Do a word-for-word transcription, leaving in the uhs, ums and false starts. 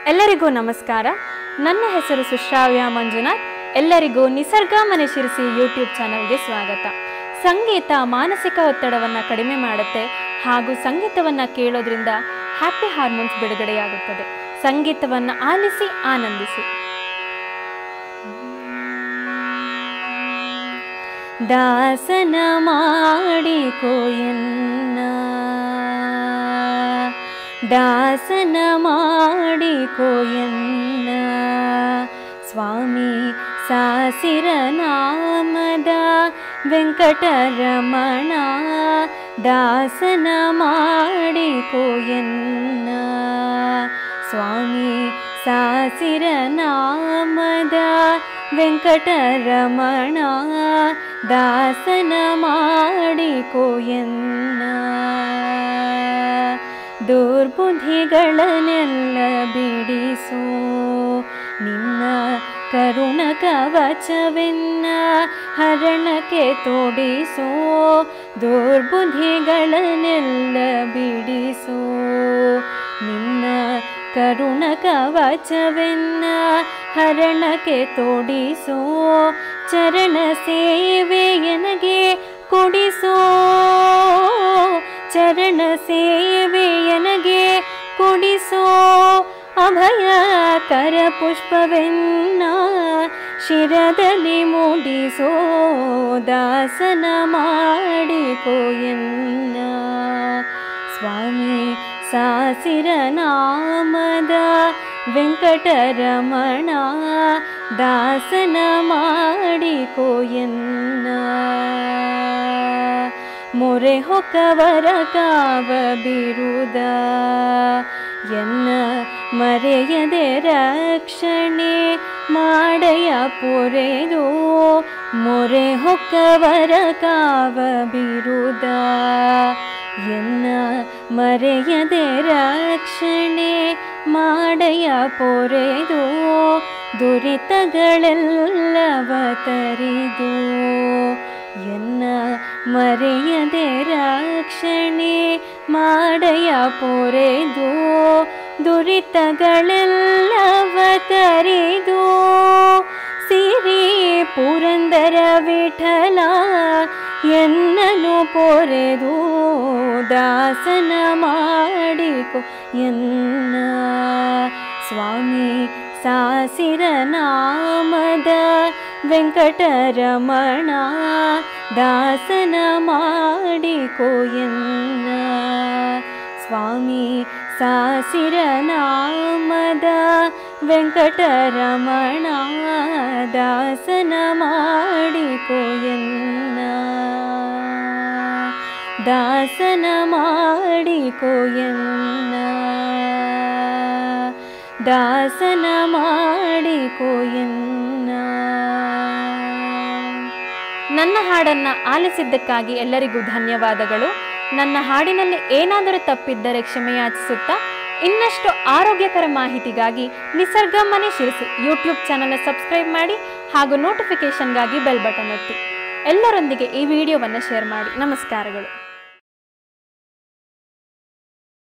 ಎಲ್ಲರಿಗೂ ನಮಸ್ಕಾರ. ನನ್ನ ಹೆಸರು ಸುಶ್ರಾವ್ಯ ಮಂಜುನಾಥ್. ಎಲ್ಲರಿಗೂ ನಿಸರ್ಗ ಮನೆ ಶಿರಸಿ ಯೂಟ್ಯೂಬ್ ಚಾನಲ್ಗೆ ಸ್ವಾಗತ. ಸಂಗೀತ ಮಾನಸಿಕ ಒತ್ತಡವನ್ನು ಕಡಿಮೆ ಮಾಡುತ್ತೆ ಹಾಗೂ ಸಂಗೀತವನ್ನು ಕೇಳೋದ್ರಿಂದ ಹ್ಯಾಪಿ ಹಾರ್ಮೋನ್ಸ್ ಬಿಡುಗಡೆಯಾಗುತ್ತದೆ. ಸಂಗೀತವನ್ನು ಆಲಿಸಿ ಆನಂದಿಸಿ. ದಾಸನ ಮಾಡಿಕೋಯನ್ನ ದಾಸನ ಮಾಡಿಕೋಯನ್ನ ಸ್ವಾಮಿ ಸಾಸಿರ ನಾಮದ ವೆಂಕಟರಮಣ ದಾಸನ ಮಾಡಿಕೋಯನ್ನ ಸ್ವಾಮಿ ಸಾಸಿರ ನಾಮದ ವೆಂಕಟರಮಣ ದಾಸನ ಮಾಡಿಕೋಯನ್ನ ದುರ್ಬುದ್ಧಿಗಳನ್ನೆಲ್ಲ ಬಿಡಿಸೋ ನಿನ್ನ ಕರುಣ ಕವಚವೆನ್ನ ಹರಣಕ್ಕೆ ತೋಡಿಸೋ ದುರ್ಬುದ್ಧಿಗಳನ್ನೆಲ್ಲ ಬಿಡಿಸೋ ನಿನ್ನ ಕರುಣ ಕವಚವೆನ್ನ ಹರಣಕ್ಕೆ ತೋಡಿಸೋ ಚರಣ ಸೇವೆ ಎನಗೆ ಕೊಡಿಸೋ ಚರಣ ಸೇವೆ ಎನಗೆ ಕೊಡಿಸೋ ಅಭಯ ಕರ ಪುಷ್ಪವೆನ್ನ ಶಿರದಲ್ಲಿ ಮೂಡಿಸೋ ದಾಸನ ಮಾಡಿಕೋಯನ್ನ ಸ್ವಾಮಿ ಸಾಸಿರ ನಾಮದ ವೆಂಕಟರಮಣ ದಾಸನ ಮಾಡಿಕೋಯನ್ನ ಮೊರೆ ಹೊಕ್ಕವರ ಕಾವ ಬಿರುದ ಎನ್ನ ಮರೆಯದೆ ರಕ್ಷಣೆ ಮಾಡಯ ಪೊರೆದು ಮೊರೆ ಹೊಕ್ಕವರ ಕಾವ ಬಿರುದ ಎನ್ನ ಮರೆಯದೆ ರಕ್ಷಣೆ ಮಾಡಯ ಪೊರೆದು ದುರಿತಗಳೆಲ್ಲವ ತರಿದು ಎನ್ನ ಮರೆಯದೆ ರಕ್ಷಣೆ ಮಾಡಯ ಪೊರೆದು ದುರಿತಗಳೆಲ್ಲವ ತರಿದು ಸಿರಿ ಪುರಂದರ ವಿಠಲ ಎನ್ನನು ಪೊರೆದು ದಾಸನ ಮಾಡಿಕೋ ಎನ್ನ ಸ್ವಾಮಿ ಸಾಸಿರ ನಾಮದ ವೆಂಕಟರಮಣ ದಾಸನ ಮಾಡಿಕೋಯನ್ನ ಸ್ವಾಮಿ ಸಾಸಿರ ನಾಮದ ವೆಂಕಟರಮಣ ದಾಸನ ಮಾಡಿಕೋಯನ್ನ ದಾಸನ ಮಾಡಿಕೋಯನ್ನ ದಾಸನ ಮಾಡಿಕೋಯನ್ನ. ನನ್ನ ಹಾಡನ್ನು ಆಲಿಸಿದ್ದಕ್ಕಾಗಿ ಎಲ್ಲರಿಗೂ ಧನ್ಯವಾದಗಳು. ನನ್ನ ಹಾಡಿನಲ್ಲಿ ಏನಾದರೂ ತಪ್ಪಿದ್ದರೆ ಕ್ಷಮೆಯಾಚಿಸುತ್ತಾ ಇನ್ನಷ್ಟು ಆರೋಗ್ಯಕರ ಮಾಹಿತಿಗಾಗಿ ನಿಸರ್ಗ ಮನೆ ಶಿರಸಿ ಯೂಟ್ಯೂಬ್ ಚಾನಲ್ ಸಬ್ಸ್ಕ್ರೈಬ್ ಮಾಡಿ ಹಾಗೂ ನೋಟಿಫಿಕೇಷನ್ಗಾಗಿ ಬೆಲ್ ಬಟನ್ ಒತ್ತಿ. ಎಲ್ಲರೊಂದಿಗೆ ಈ ವಿಡಿಯೋವನ್ನು ಶೇರ್ ಮಾಡಿ. ನಮಸ್ಕಾರಗಳು.